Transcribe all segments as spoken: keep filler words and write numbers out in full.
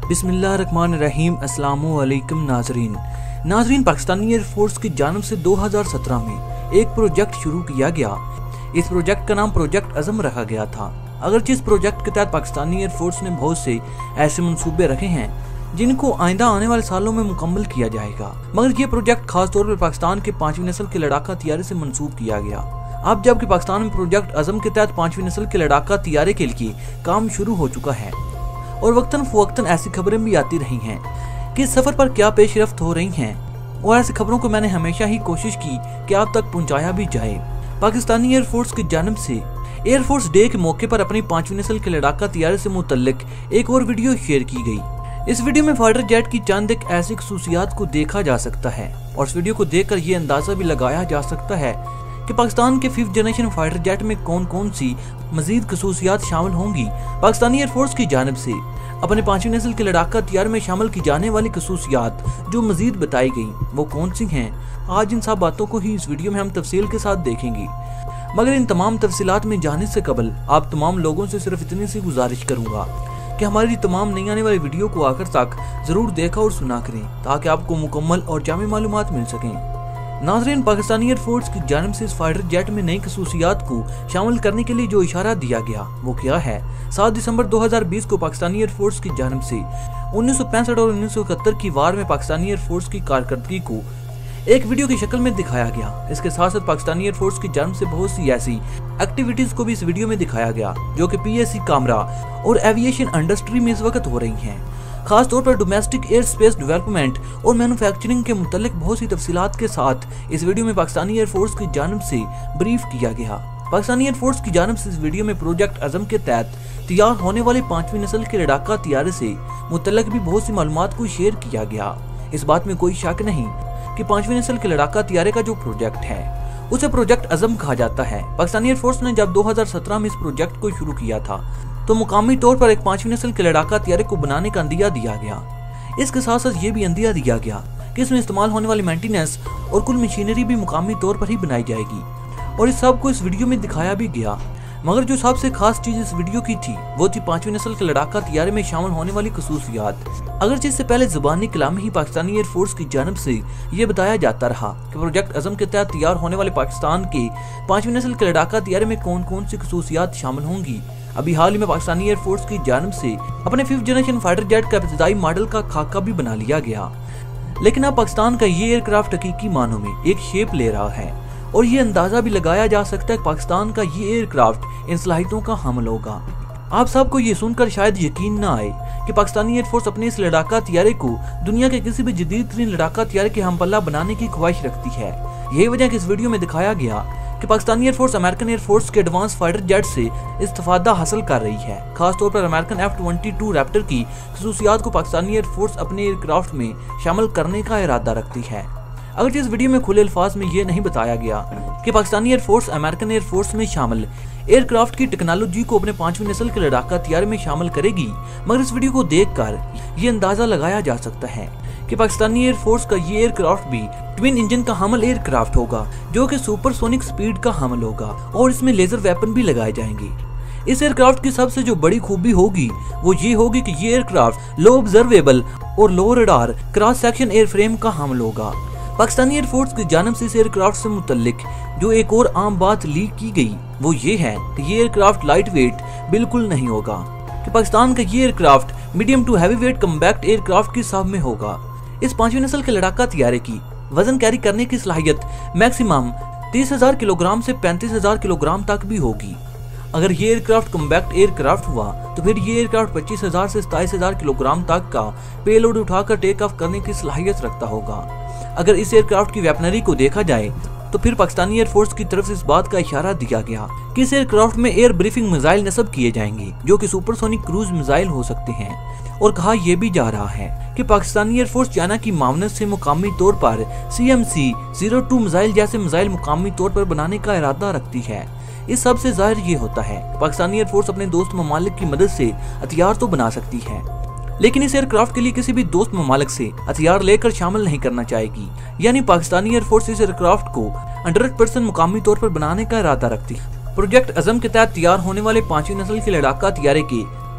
बिस्मिल्लाहिर्रहमानिर्रहीम। अस्सलामु अलैकुम नाजरीन नाजरीन पाकिस्तानी एयरफोर्स की जानब से दो हज़ार सत्रह में एक प्रोजेक्ट शुरू किया गया। इस प्रोजेक्ट का नाम प्रोजेक्ट अज़म रखा गया था। अगरचे इस प्रोजेक्ट के तहत पाकिस्तानी एयरफोर्स ने बहुत से ऐसे मंसूबे रखे हैं जिनको आइंदा आने वाले सालों में मुकम्मल किया जाएगा, मगर ये प्रोजेक्ट खास तौर पर पाकिस्तान के पांचवी नस्ल के लड़ाका तैयारे से मंसूब किया गया। अब जबकि पाकिस्तान में प्रोजेक्ट अज़म के तहत पांचवी नस्ल के लड़ाका तैयारे के लिए काम शुरू हो चुका है और वक्तन फवक्तन ऐसी खबरें भी आती रही हैं कि इस सफर पर क्या पेशरफ्त हो रही हैं, और ऐसी खबरों को मैंने हमेशा ही कोशिश की कि आप तक पहुंचाया भी जाए। पाकिस्तानी एयरफोर्स की जानिब से एयरफोर्स डे के मौके पर अपनी पांचवी नस्ल के लड़ाका तैयारे से मुतल्लिक एक और वीडियो शेयर की गई। इस वीडियो में फाइटर जेट की चंद एक ऐसी खसूसियात को देखा जा सकता है और इस वीडियो को देखकर ये अंदाजा भी लगाया जा सकता है कि पाकिस्तान के फिफ्थ जनरेशन फाइटर जेट में कौन कौन सी मजीद खसूसियात शामिल होंगी। पाकिस्तानी एयरफोर्स की जानिब से अपने पांचवी नस्ल के लड़ाका तैयार में शामिल की जाने वाली खसूसियात जो मजीद बताई गई वो कौन सी हैं, आज इन सब बातों को ही इस वीडियो में हम तफसील के साथ देखेंगे। मगर इन तमाम तफसीलात में जाने से कबल आप तमाम लोगों से सिर्फ इतनी सी गुजारिश करूंगा कि हमारी तमाम नई आने वाली वीडियो को आखिर तक जरूर देखा और सुना करें ताकि आपको मुकम्मल और जामी मालूमात मिल सकें। नाज़रीन, पाकिस्तानी एयरफोर्स की जानिब से इस फाइटर जेट में नई खसूसियात को शामिल करने के लिए जो इशारा दिया गया वो क्या है। सात दिसंबर दो हज़ार बीस को पाकिस्तानी एयरफोर्स की जानिब से उन्नीस सौ पैंसठ और उन्नीस सौ इकहत्तर की वार में पाकिस्तानी एयरफोर्स की कारकर्दगी को एक वीडियो की शक्ल में दिखाया गया। इसके साथ साथ पाकिस्तानी एयरफोर्स की जानिब से बहुत सी ऐसी एक्टिविटीज को भी इस वीडियो में दिखाया गया जो कि पी एस सी कामरा और एविएशन इंडस्ट्री में इस वक्त हो रही हैं। खास तौर पर डोमेस्टिक एयर स्पेस डेवलपमेंट और मैन्युफैक्चरिंग के मुतालिक बहुत सी तफसीलात के साथ इस वीडियो में पाकिस्तानी एयरफोर्स की जानिब से ब्रीफ किया गया। पाकिस्तानी एयरफोर्स की जानिब से इस वीडियो में प्रोजेक्ट अज़म के तहत तैयार होने वाले पांचवी नस्ल के लड़ाका तैयारे से मुतल्लिक भी बहुत सी मालूमात को शेयर किया गया। इस बात में कोई शक नहीं कि पांचवी नस्ल के लड़ाका तैयारे का जो प्रोजेक्ट है उसे प्रोजेक्ट अज़म कहा जाता है। पाकिस्तानी एयरफोर्स ने जब दो हज़ार सत्रह में इस प्रोजेक्ट को शुरू किया था तो मुकामी तौर पर एक पांचवी नस्ल के लड़ाका तैयारे को बनाने का अंदिया दिया गया। इसके साथ साथ ये भी अंदिया दिया गया कि इसमें इस्तेमाल होने वाली मेंटेनेंस और कुल मशीनरी भी मुकामी तौर पर ही बनाई जाएगी और इस सब को इस वीडियो में दिखाया भी गया। मगर जो सबसे खास चीज इस वीडियो की थी वो थी पांचवी नस्ल के लड़ाका तैयारे में शामिल होने वाली खसूसियात। अगरचे इससे पहले ज़बानी कलाम में ही पाकिस्तानी एयरफोर्स की जानिब से ये बताया जाता रहा कि प्रोजेक्ट अज़म के तहत तैयार होने वाले पाकिस्तान के पांचवी नस्ल के लड़ाका तैयारे में कौन कौन सी खसूसियात शामिल होंगी। अभी हाल ही में पाकिस्तानी एयरफोर्स की जानिब से अपने फिफ्थ जनरेशन फाइटर जेट का इब्तिदाई मॉडल का खाका भी बना लिया गया, लेकिन अब पाकिस्तान का ये एयरक्राफ्ट हकीकी मानों में एक शेप ले रहा है और ये अंदाजा भी लगाया जा सकता है कि पाकिस्तान का ये एयरक्राफ्ट इन सलाहियतों का हामिल होगा। आप सबको ये सुनकर शायद यकीन ना आए कि पाकिस्तानी एयरफोर्स अपने इस लड़ाका तैयारे को दुनिया के किसी भी जदीद तरीन लड़ाका तैयारे के हमपल्ला बनाने की ख्वाहिश रखती है। यही वजह कि इस वीडियो में दिखाया गया कि पाकिस्तानी एयरफोर्स अमेरिकन एयरफोर्स के एडवांस फाइटर जेट से इस्तेफादा हासिल कर रही है। खास तौर पर American F twenty two Raptor की खसूसियात को पाकिस्तानी एयरफोर्स अपने एयरक्राफ्ट में शामिल करने का इरादा रखती है। अगर इस वीडियो में खुले अल्फाज में ये नहीं बताया गया कि पाकिस्तानी एयरफोर्स अमेरिकन एयरफोर्स में शामिल एयरक्राफ्ट की टेक्नोलॉजी को अपने पांचवी नस्ल के लड़ाका तैयारे में शामिल करेगी, मगर इस वीडियो को देखकर ये अंदाजा लगाया जा सकता है कि पाकिस्तानी एयरफोर्स का ये एयरक्राफ्ट भी ट्विन इंजन का हामिल एयरक्राफ्ट होगा जो कि सुपरसोनिक स्पीड का हामिल होगा और इसमें लेजर वेपन भी लगाए जाएंगे। इस एयरक्राफ्ट की सबसे जो बड़ी खूबी होगी वो ये होगी कि ये एयरक्राफ्ट लो ऑब्जर्वेबल और low radar cross section airframe का हामिल होगा। पाकिस्तानी एयरफोर्स की जानिब से इस एयरक्राफ्ट से मुतल्लिक जो एक और आम बात लीक की गई वो ये है कि ये एयरक्राफ्ट लाइट वेट बिल्कुल नहीं होगा, कि पाकिस्तान का ये aircraft medium to heavy weight compact aircraft की साहब में होगा। इस पांचवी नस्ल के लड़ाका तैयारे की वजन कैरी करने की सलाहियत मैक्सिमम तीस हजार किलोग्राम से पैंतीस हजार किलोग्राम तक भी होगी। अगर ये एयरक्राफ्ट कम्पैक्ट एयरक्राफ्ट हुआ तो फिर ये एयरक्राफ्ट पच्चीस हजार से सताईस हजार किलोग्राम तक का पेलोड उठाकर टेक ऑफ करने की सलाहियत रखता होगा। अगर इस एयरक्राफ्ट की वेपनरी को देखा जाए तो फिर पाकिस्तानी एयरफोर्स की तरफ से इस बात का इशारा दिया गया कि इस एयरक्राफ्ट में एयर ब्रीफिंग मिसाइल नस्ब किए जाएंगे जो कि सुपरसोनिक क्रूज मिसाइल हो सकते हैं। और कहा यह भी जा रहा है कि पाकिस्तानी एयरफोर्स चाइना की मामनत से मुकामी तौर पर C M C zero two missile जैसे मिसाइल मुकामी तौर पर बनाने का इरादा रखती है। इस सब से जाहिर ये होता है पाकिस्तानी एयरफोर्स अपने दोस्त ममालिक की मदद से हथियार तो बना सकती है, लेकिन इस एयरक्राफ्ट के लिए किसी भी दोस्त ममालिक से हथियार लेकर शामिल नहीं करना चाहेगी। यानी पाकिस्तानी एयरफोर्स इस एयरक्राफ्ट को हंड्रेड परसेंट मुकामी तौर पर बनाने का इरादा रखती है। प्रोजेक्ट अज़म के तहत तैयार होने वाले पांचवी नस्ल के लड़ाका तैयारे के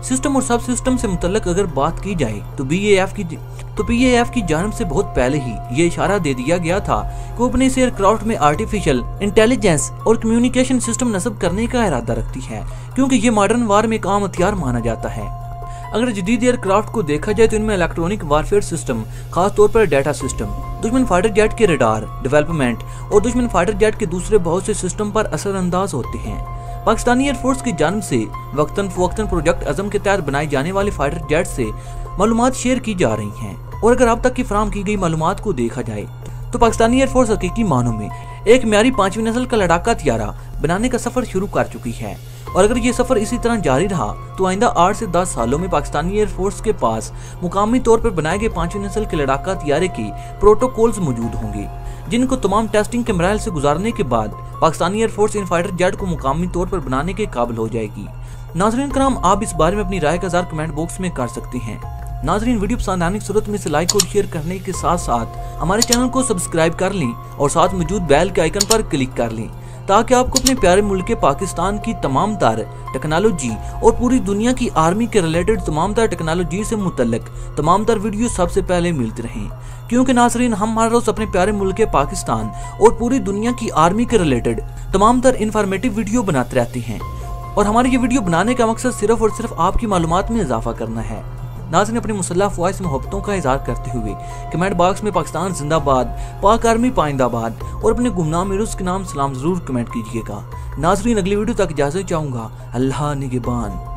सिस्टम और सब सिस्टम से मुतल्लक अगर बात की जाए तो बी ए एफ की तो बी ए एफ की जानिब से बहुत पहले ही ये इशारा दे दिया गया था कि वो अपने एयरक्राफ्ट में आर्टिफिशियल इंटेलिजेंस और कम्युनिकेशन सिस्टम नस्ब करने का इरादा रखती है, क्योंकि ये मॉडर्न वार में एक आम हथियार माना जाता है। अगर जदीद एयरक्राफ्ट को देखा जाए तो इनमें इलेक्ट्रॉनिक वारफेयर सिस्टम, खास तौर पर डाटा सिस्टम, दुश्मन फाइटर जेट के रडार डेवलपमेंट और दुश्मन फाइटर जेट के दूसरे बहुत से सिस्टम पर असरअंदाज होते हैं। पाकिस्तानी एयरफोर्स की जानिब से वक्तन फवक्तन प्रोजेक्ट अज़म के तहत बनाए जाने वाले फाइटर जेट से मालूमात शेयर की जा रही हैं, और अगर अब तक की फराहम की गई मालूमात को देखा जाए तो पाकिस्तानी एयरफोर्स हकीकी मानों में एक म्यारी पांचवी नस्ल का लड़ाका हथियारा बनाने का सफर शुरू कर चुकी है। और अगर ये सफर इसी तरह जारी रहा तो आइंदा आठ से दस सालों में पाकिस्तानी एयरफोर्स के पास मुकामी तौर पर बनाए गए पांचवी नस्ल के लड़ाका हथियारे की प्रोटोकॉल्स मौजूद होंगे, जिनको तमाम टेस्टिंग के मराहल से गुजारने के बाद पाकिस्तानी एयरफोर्स इन फाइटर जेट को मुकामी तौर पर बनाने के काबिल हो जाएगी। नाज़रीन कराम, आप इस बारे में अपनी राय का इज़हार कमेंट बॉक्स में कर सकते हैं। नाज़रीन, वीडियो पसंद आने की सूरत में इसे लाइक और शेयर करने के साथ साथ हमारे चैनल को सब्सक्राइब कर लें और साथ मौजूद बेल के आइकन पर क्लिक कर लें, ताकि आपको अपने प्यारे मुल्क के पाकिस्तान की तमाम तर टेक्नोलॉजी और पूरी दुनिया की आर्मी के रिलेटेड तमाम तर टेक्नोलॉजी से मुतल्लिक तमाम तर वीडियो सबसे पहले मिलते रहें। क्योंकि नाज़रीन, हम हर रोज अपने प्यारे मुल्क के पाकिस्तान और पूरी दुनिया की आर्मी के रिलेटेड तमाम तर इंफॉर्मेटिव वीडियो बनाते रहते हैं, और हमारे ये वीडियो बनाने का मकसद सिर्फ और सिर्फ आपकी मालूमात में इजाफा करना है। नाज़रीन, अपनी मुसल्लह फ़वाइद से मोहब्बतों का इज़हार करते हुए कमेंट बॉक्स में पाकिस्तान जिंदाबाद, पाक आर्मी पाइंदाबाद और अपने गुमनाम हीरोज़ के नाम सलाम जरूर कमेंट कीजिएगा। नाज़रीन, अगली वीडियो तक इजाज़त चाहूँगा। अल्लाह निगहबान।